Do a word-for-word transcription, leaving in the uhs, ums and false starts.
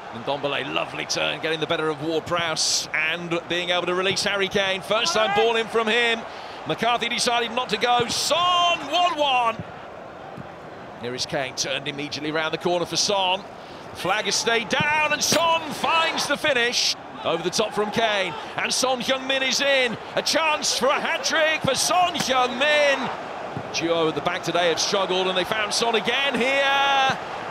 And Ndombele, lovely turn, getting the better of Ward-Prowse and being able to release Harry Kane. First time ball in from him. McCarthy decided not to go. Son, one one. Here is Kane, turned immediately round the corner for Son. Flag has stayed down and Son finds the finish. Over the top from Kane, and Son Heung-min is in. A chance for a hat-trick for Son Heung-min. Duo at the back today have struggled, and they found Son again here.